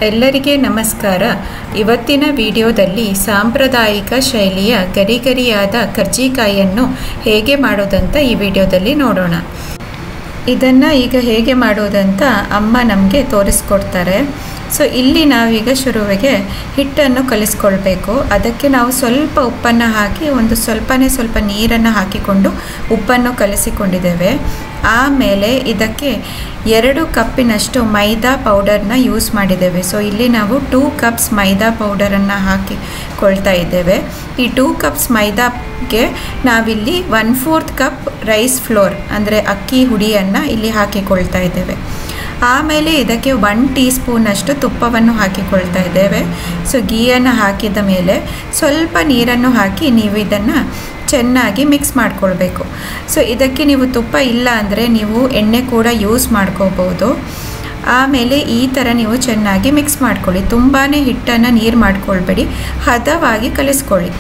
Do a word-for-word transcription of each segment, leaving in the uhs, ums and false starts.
ಎಲ್ಲರಿಗೆ ನಮಸ್ಕಾರ. ಇವತ್ತಿನ ವಿಡಿಯೋದಲ್ಲಿ ಸಾಂಪ್ರದಾಯಿಕ ಶೈಲಿಯ ಗರಿಗರಿಯಾದ ಕರ್ಜಿಕಾಯಿಯನ್ನು ಹೇಗೆ ಮಾಡೋದಂತ ಈ ವಿಡಿಯೋದಲ್ಲಿ ನೋಡೋಣ. ಇದನ್ನು ಈಗ ಹೇಗೆ ಮಾಡೋದಂತ ಅಮ್ಮ ನಮಗೆ ತೋರಿಸ್ಕೊಡ್ತಾರೆ. ಸೊ ಇಲ್ಲಿ ನಾವೀಗ ಶುರುವಿಗೆ ಹಿಟ್ಟನ್ನು ಕಲಿಸ್ಕೊಳ್ಬೇಕು. ಅದಕ್ಕೆ ನಾವು ಸ್ವಲ್ಪ ಉಪ್ಪನ್ನು ಹಾಕಿ ಒಂದು ಸ್ವಲ್ಪನೇ ಸ್ವಲ್ಪ ನೀರನ್ನು ಹಾಕಿಕೊಂಡು ಉಪ್ಪನ್ನು ಕಲಿಸಿಕೊಂಡಿದ್ದೇವೆ. ಆಮೇಲೆ ಇದಕ್ಕೆ ಎರಡು ಕಪ್ಪಿನಷ್ಟು ಮೈದಾ ಪೌಡರ್ನ ಯೂಸ್ ಮಾಡಿದ್ದೇವೆ. ಸೊ ಇಲ್ಲಿ ನಾವು ಟೂ ಕಪ್ಸ್ ಮೈದಾ ಪೌಡರನ್ನು ಹಾಕಿಕೊಳ್ತಾ ಇದ್ದೇವೆ. ಈ ಟೂ ಕಪ್ಸ್ ಮೈದಾಗೆ ನಾವಿಲ್ಲಿ one fourth cup rice flour ಅಂದರೆ ಅಕ್ಕಿ ಹುಡಿಯನ್ನು ಇಲ್ಲಿ ಹಾಕಿಕೊಳ್ತಾ ಇದ್ದೇವೆ. ಆಮೇಲೆ ಇದಕ್ಕೆ ಒನ್ ಟೀ ಸ್ಪೂನಷ್ಟು ತುಪ್ಪವನ್ನು ಹಾಕಿಕೊಳ್ತಾ ಇದ್ದೇವೆ. ಸೊ ಗೀಯನ್ನು ಹಾಕಿದ ಮೇಲೆ ಸ್ವಲ್ಪ ನೀರನ್ನು ಹಾಕಿ ನೀವು ಇದನ್ನು ಚೆನ್ನಾಗಿ ಮಿಕ್ಸ್ ಮಾಡ್ಕೊಳ್ಬೇಕು. ಸೊ ಇದಕ್ಕೆ ನೀವು ತುಪ್ಪ ಇಲ್ಲ ಅಂದರೆ ನೀವು ಎಣ್ಣೆ ಕೂಡ ಯೂಸ್ ಮಾಡ್ಕೋಬೋದು. ಆಮೇಲೆ ಈ ಥರ ನೀವು ಚೆನ್ನಾಗಿ ಮಿಕ್ಸ್ ಮಾಡ್ಕೊಳ್ಳಿ. ತುಂಬಾ ಹಿಟ್ಟನ್ನು ನೀರು ಮಾಡ್ಕೊಳ್ಬೇಡಿ, ಹದವಾಗಿ ಕಲಿಸ್ಕೊಳ್ಳಿ.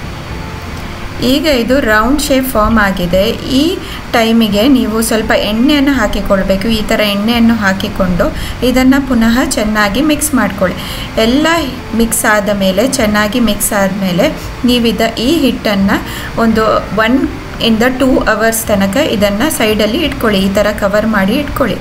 ಈಗ ಇದು ರೌಂಡ್ ಶೇಪ್ ಫಾರ್ಮ್ ಆಗಿದೆ. ಈ ಟೈಮಿಗೆ ನೀವು ಸ್ವಲ್ಪ ಎಣ್ಣೆಯನ್ನು ಹಾಕಿಕೊಳ್ಬೇಕು. ಈ ಥರ ಎಣ್ಣೆಯನ್ನು ಹಾಕಿಕೊಂಡು ಇದನ್ನು ಪುನಃ ಚೆನ್ನಾಗಿ ಮಿಕ್ಸ್ ಮಾಡ್ಕೊಳ್ಳಿ. ಎಲ್ಲ ಮಿಕ್ಸ್ ಆದ ಮೇಲೆ ಚೆನ್ನಾಗಿ ಮಿಕ್ಸ್ ಆದಮೇಲೆ ನೀವಿದ ಈ ಹಿಟ್ಟನ್ನು ಒಂದು ಒನ್ ಇಂದ ಟೂ ಅವರ್ಸ್ ತನಕ ಇದನ್ನು ಸೈಡಲ್ಲಿ ಇಟ್ಕೊಳ್ಳಿ. ಈ ಥರ ಕವರ್ ಮಾಡಿ ಇಟ್ಕೊಳ್ಳಿ.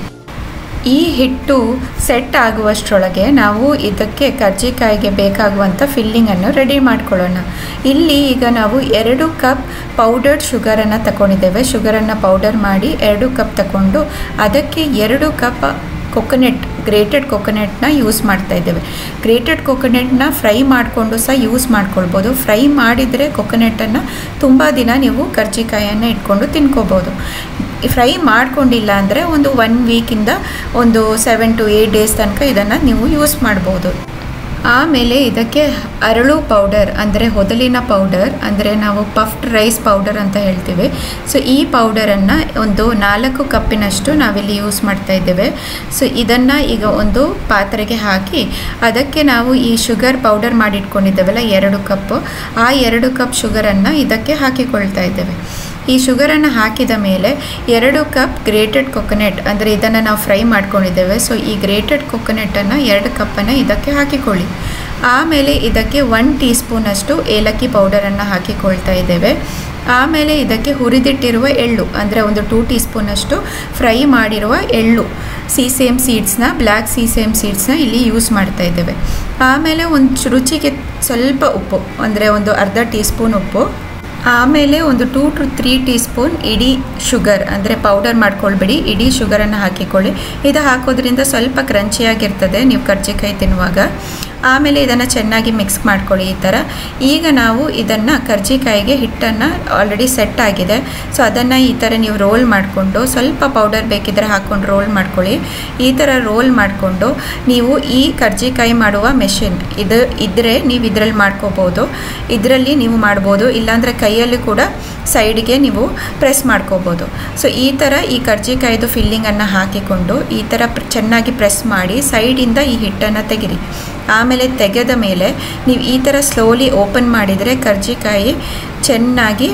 ಈ ಹಿಟ್ಟು ಸೆಟ್ ಆಗುವಷ್ಟರೊಳಗೆ ನಾವು ಇದಕ್ಕೆ ಕರ್ಜಿಕಾಯಿಗೆ ಬೇಕಾಗುವಂಥ ಫಿಲ್ಲಿಂಗನ್ನು ರೆಡಿ ಮಾಡ್ಕೊಳ್ಳೋಣ. ಇಲ್ಲಿ ಈಗ ನಾವು ಎರಡು ಕಪ್ ಪೌಡರ್ಡ್ ಶುಗರನ್ನು ತಗೊಂಡಿದ್ದೇವೆ. ಶುಗರನ್ನು ಪೌಡರ್ ಮಾಡಿ ಎರಡು ಕಪ್ ತಗೊಂಡು ಅದಕ್ಕೆ ಎರಡು ಕಪ್ ಕೊಕೊನೆಟ್ ಗ್ರೇಟೆಡ್ ಕೊಕೊನೆಟ್ನ ಯೂಸ್ ಮಾಡ್ತಾ ಇದ್ದೇವೆ. ಗ್ರೇಟೆಡ್ ಕೊಕೊನೆಟ್ನ ಫ್ರೈ ಮಾಡಿಕೊಂಡು ಸಹ ಯೂಸ್ ಮಾಡ್ಕೊಳ್ಬೋದು. ಫ್ರೈ ಮಾಡಿದರೆ ಕೊಕೊನೆಟನ್ನು ತುಂಬ ದಿನ ನೀವು ಕರ್ಜಿಕಾಯಿಯನ್ನು ಇಟ್ಕೊಂಡು ತಿನ್ಕೋಬೋದು. ಫ್ರೈ ಮಾಡ್ಕೊಂಡಿಲ್ಲ ಅಂದರೆ ಒಂದು ಒನ್ ವೀಕಿಂದ ಒಂದು ಸೆವೆನ್ ಟು ಏಯ್ಟ್ ಡೇಸ್ ತನಕ ಇದನ್ನು ನೀವು ಯೂಸ್ ಮಾಡ್ಬೋದು. ಆಮೇಲೆ ಇದಕ್ಕೆ ಅರಳು ಪೌಡರ್ ಅಂದರೆ ಹೊದಲಿನ ಪೌಡರ್ ಅಂದರೆ ನಾವು ಪಫ್ಡ್ ರೈಸ್ ಪೌಡರ್ ಅಂತ ಹೇಳ್ತೀವಿ. ಸೊ ಈ ಪೌಡರನ್ನು ಒಂದು ನಾಲ್ಕು ಕಪ್ಪಿನಷ್ಟು ನಾವಿಲ್ಲಿ ಯೂಸ್ ಮಾಡ್ತಾ ಇದ್ದೇವೆ. ಸೊ ಇದನ್ನು ಈಗ ಒಂದು ಪಾತ್ರೆಗೆ ಹಾಕಿ ಅದಕ್ಕೆ ನಾವು ಈ ಶುಗರ್ ಪೌಡರ್ ಮಾಡಿಟ್ಕೊಂಡಿದ್ದೇವಲ್ಲ ಎರಡು ಕಪ್ಪು, ಆ ಎರಡು ಕಪ್ ಶುಗರನ್ನು ಇದಕ್ಕೆ ಹಾಕಿಕೊಳ್ತಾ ಇದ್ದೇವೆ. ಈ ಶುಗರನ್ನು ಹಾಕಿದ ಮೇಲೆ ಎರಡು ಕಪ್ ಗ್ರೇಟೆಡ್ ಕೊಕೊನೆಟ್ ಅಂದರೆ ಇದನ್ನು ನಾವು ಫ್ರೈ ಮಾಡ್ಕೊಂಡಿದ್ದೇವೆ. ಸೊ ಈ ಗ್ರೇಟೆಡ್ ಕೊಕೊನೆಟನ್ನು ಎರಡು ಕಪ್ಪನ್ನು ಇದಕ್ಕೆ ಹಾಕಿಕೊಳ್ಳಿ. ಆಮೇಲೆ ಇದಕ್ಕೆ ಒನ್ ಟೀ ಸ್ಪೂನಷ್ಟು ಏಲಕ್ಕಿ ಪೌಡರನ್ನು ಹಾಕಿಕೊಳ್ತಾ ಇದ್ದೇವೆ. ಆಮೇಲೆ ಇದಕ್ಕೆ ಹುರಿದಿಟ್ಟಿರುವ ಎಳ್ಳು ಅಂದರೆ ಒಂದು ಟೂ ಟೀ ಸ್ಪೂನಷ್ಟು ಫ್ರೈ ಮಾಡಿರುವ ಎಳ್ಳು ಸೀಸೇಮ್ ಸೀಡ್ಸ್ನ ಬ್ಲ್ಯಾಕ್ ಸೀಸೇಮ್ ಸೀಡ್ಸ್ನ ಇಲ್ಲಿ ಯೂಸ್ ಮಾಡ್ತಾ ಇದ್ದೇವೆ. ಆಮೇಲೆ ಒಂದು ರುಚಿಗೆ ಸ್ವಲ್ಪ ಉಪ್ಪು ಅಂದರೆ ಒಂದು ಅರ್ಧ ಟೀ ಸ್ಪೂನ್ ಉಪ್ಪು. ಆಮೇಲೆ ಒಂದು two to three teaspoon ಇಡೀ ಶುಗರ್ ಅಂದರೆ ಪೌಡರ್ ಮಾಡ್ಕೊಳ್ಬೇಡಿ, ಇಡೀ ಶುಗರನ್ನು ಹಾಕಿಕೊಳ್ಳಿ. ಇದು ಹಾಕೋದ್ರಿಂದ ಸ್ವಲ್ಪ ಕ್ರಂಚಿಯಾಗಿರ್ತದೆ ನೀವು ಕರ್ಜಿಕಾಯಿ ತಿನ್ನುವಾಗ. ಆಮೇಲೆ ಇದನ್ನು ಚೆನ್ನಾಗಿ ಮಿಕ್ಸ್ ಮಾಡ್ಕೊಳ್ಳಿ ಈ ಥರ. ಈಗ ನಾವು ಇದನ್ನು ಕರ್ಜಿಕಾಯಿಗೆ ಹಿಟ್ಟನ್ನು ಆಲ್ರೆಡಿ ಸೆಟ್ ಆಗಿದೆ. ಸೊ ಅದನ್ನು ಈ ಥರ ನೀವು ರೋಲ್ ಮಾಡಿಕೊಂಡು ಸ್ವಲ್ಪ ಪೌಡರ್ ಬೇಕಿದ್ದರೆ ಹಾಕ್ಕೊಂಡು ರೋಲ್ ಮಾಡ್ಕೊಳ್ಳಿ. ಈ ಥರ ರೋಲ್ ಮಾಡಿಕೊಂಡು ನೀವು ಈ ಕರ್ಜಿಕಾಯಿ ಮಾಡುವ ಮೆಷಿನ್ ಇದು ಇದ್ದರೆ ನೀವು ಇದರಲ್ಲಿ ಮಾಡ್ಕೋಬೋದು. ಇದರಲ್ಲಿ ನೀವು ಮಾಡ್ಬೋದು, ಇಲ್ಲಾಂದರೆ ಕೈಯಲ್ಲಿ ಕೂಡ ಸೈಡ್ಗೆ ನೀವು ಪ್ರೆಸ್ ಮಾಡ್ಕೋಬೋದು. ಸೊ ಈ ಥರ ಈ ಕರ್ಜಿಕಾಯಿದು ಫಿಲ್ಲಿಂಗನ್ನು ಹಾಕಿಕೊಂಡು ಈ ಥರ ಚೆನ್ನಾಗಿ ಪ್ರೆಸ್ ಮಾಡಿ ಸೈಡಿಂದ ಈ ಹಿಟ್ಟನ್ನು ತೆಗಿರಿ. ಆಮೇಲೆ ತೆಗೆದ ಮೇಲೆ ನೀವು ಈ ಥರ ಸ್ಲೋಲಿ ಓಪನ್ ಮಾಡಿದರೆ ಕರ್ಜಿಕಾಯಿ ಚೆನ್ನಾಗಿ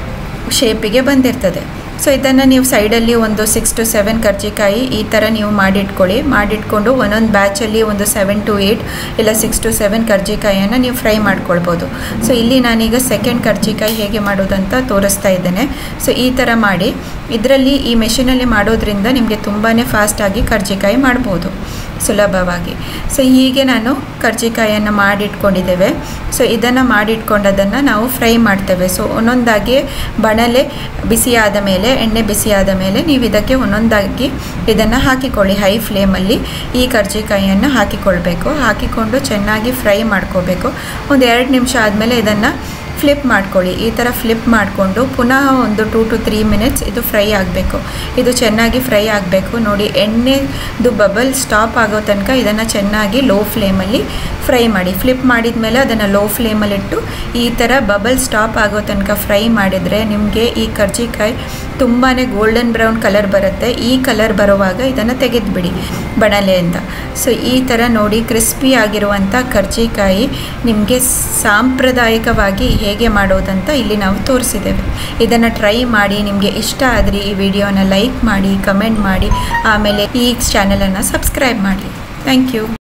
ಶೇಪಿಗೆ ಬಂದಿರ್ತದೆ. ಸೊ ಇದನ್ನು ನೀವು ಸೈಡಲ್ಲಿ ಒಂದು ಸಿಕ್ಸ್ ಟು ಸೆವೆನ್ ಕರ್ಜಿಕಾಯಿ ಈ ಥರ ನೀವು ಮಾಡಿಟ್ಕೊಳ್ಳಿ. ಮಾಡಿಟ್ಕೊಂಡು ಒಂದೊಂದು ಬ್ಯಾಚಲ್ಲಿ ಒಂದು ಸೆವೆನ್ ಟು ಏಯ್ಟ್ ಇಲ್ಲ ಸಿಕ್ಸ್ ಟು ಸೆವೆನ್ ಕರ್ಜಿಕಾಯಿಯನ್ನು ನೀವು ಫ್ರೈ ಮಾಡ್ಕೊಳ್ಬೋದು. ಸೊ ಇಲ್ಲಿ ನಾನೀಗ ಸೆಕೆಂಡ್ ಕರ್ಜಿಕಾಯಿ ಹೇಗೆ ಮಾಡೋದಂತ ತೋರಿಸ್ತಾ ಇದ್ದೇನೆ. ಸೊ ಈ ಥರ ಮಾಡಿ ಇದರಲ್ಲಿ ಈ ಮೆಷಿನಲ್ಲಿ ಮಾಡೋದ್ರಿಂದ ನಿಮಗೆ ತುಂಬಾ ಫಾಸ್ಟಾಗಿ ಕರ್ಜಿಕಾಯಿ ಮಾಡ್ಬೋದು ಸುಲಭವಾಗಿ. ಸೊ ಹೀಗೆ ನಾನು ಕರ್ಜಿಕಾಯಿಯನ್ನು ಮಾಡಿಟ್ಕೊಂಡಿದ್ದೇವೆ. ಸೊ ಇದನ್ನು ಮಾಡಿಟ್ಕೊಂಡದನ್ನು ನಾವು ಫ್ರೈ ಮಾಡ್ತೇವೆ. ಸೊ ಒಂದೊಂದಾಗಿ ಬಣಲೆ ಬಿಸಿಯಾದ ಮೇಲೆ ಎಣ್ಣೆ ಬಿಸಿಯಾದ ಮೇಲೆ ನೀವು ಇದಕ್ಕೆ ಒಂದೊಂದಾಗಿ ಇದನ್ನು ಹಾಕಿಕೊಳ್ಳಿ. ಹೈ ಫ್ಲೇಮಲ್ಲಿ ಈ ಕರ್ಜಿಕಾಯಿಯನ್ನು ಹಾಕಿಕೊಳ್ಬೇಕು. ಹಾಕಿಕೊಂಡು ಚೆನ್ನಾಗಿ ಫ್ರೈ ಮಾಡ್ಕೋಬೇಕು. ಒಂದು ಎರಡು ನಿಮಿಷ ಆದಮೇಲೆ ಇದನ್ನು ಫ್ಲಿಪ್ ಮಾಡ್ಕೊಳ್ಳಿ. ಈ ಥರ ಫ್ಲಿಪ್ ಮಾಡಿಕೊಂಡು ಪುನಃ ಒಂದು ಟೂ ಟು ತ್ರೀ ಮಿನಿಟ್ಸ್ ಇದು ಫ್ರೈ ಆಗಬೇಕು. ಇದು ಚೆನ್ನಾಗಿ ಫ್ರೈ ಆಗಬೇಕು. ನೋಡಿ ಎಣ್ಣೆದು ಬಬಲ್ ಸ್ಟಾಪ್ ಆಗೋ ತನಕ ಇದನ್ನು ಚೆನ್ನಾಗಿ ಲೋ ಫ್ಲೇಮಲ್ಲಿ ಫ್ರೈ ಮಾಡಿ. ಫ್ಲಿಪ್ ಮಾಡಿದ ಮೇಲೆ ಅದನ್ನು ಲೋ ಫ್ಲೇಮಲ್ಲಿಟ್ಟು ಈ ಥರ ಬಬಲ್ ಸ್ಟಾಪ್ ಆಗೋ ತನಕ ಫ್ರೈ ಮಾಡಿದರೆ ನಿಮಗೆ ಈ ಕರ್ಜಿಕಾಯಿ ತುಂಬಾ ಗೋಲ್ಡನ್ ಬ್ರೌನ್ ಕಲರ್ ಬರುತ್ತೆ. ಈ ಕಲರ್ ಬರುವಾಗ ಇದನ್ನು ತೆಗೆದುಬಿಡಿ ಬಣಲೆಯಿಂದ. ಸೊ ಈ ಥರ ನೋಡಿ ಕ್ರಿಸ್ಪಿ ಆಗಿರುವಂಥ ಕರ್ಜಿಕಾಯಿ ನಿಮಗೆ ಸಾಂಪ್ರದಾಯಿಕವಾಗಿ ಹೇಗೆ ಮಾಡೋದಂತ ಇಲ್ಲಿ ನಾವು ತೋರಿಸಿದ್ದೇವೆ. ಇದನ್ನು ಟ್ರೈ ಮಾಡಿ. ನಿಮಗೆ ಇಷ್ಟ ಆದರೆ ಈ ವಿಡಿಯೋನ ಲೈಕ್ ಮಾಡಿ, ಕಮೆಂಟ್ ಮಾಡಿ, ಆಮೇಲೆ ಈ ಚಾನಲನ್ನು ಸಬ್ಸ್ಕ್ರೈಬ್ ಮಾಡಿ. Thank you.